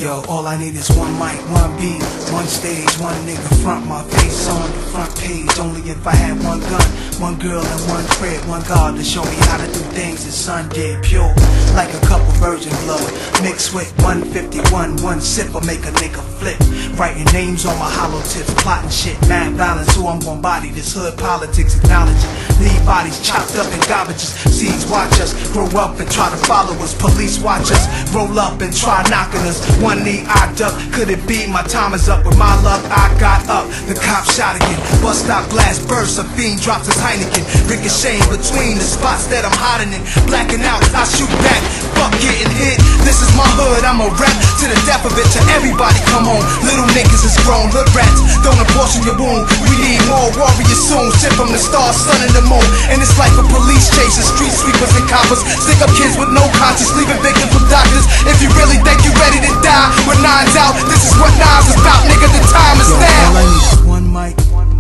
Yo, all I need is one mic, one beat, one stage, one nigga front my face on the front page. Only if I had one gun, one girl and one crib, one God to show me how to do things the sun did. Pure, like a couple virgin blood, mixed with 151, one sip will make a nigga flip. Writing names on my hollow tips, plotting shit, mad balance. Who I'm gon' body, this hood politics, acknowledge it. Leave bodies chopped up in garbages. Seeds watch us grow up and try to follow us. Police watch us roll up and try knocking us. One knee I duck, could it be my time is up? With my luck I got up, the cop shot again. Bus stop glass bursts, a fiend drops his Heineken. Ricocheting between the spots that I'm hiding in. Blacking out, I shoot back, fuck getting hit. This is my hood, I'm a rap to the death of it. To everybody come home, little niggas is grown. Hood rats, don't abortion your wound. We need more warriors soon. Shit from the stars, sun and the moon. And it's like a police chase, street sweepers and coppers. Stick up kids with no conscience, leaving victims with doctors. If you really think you ready to die with nines out, this is what nines is about, nigga, the time is now. All I need is one mic.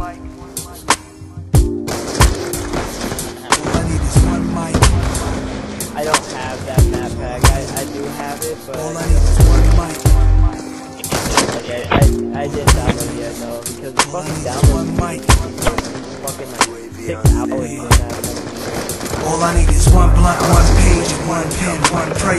All I need is one mic. I don't have that map pack, I do have it, but all I need is one mic. I didn't download it yet though, because the fucking download fucking like 6 hours on that. All I need is one blunt, one page, and one pen, one prayer.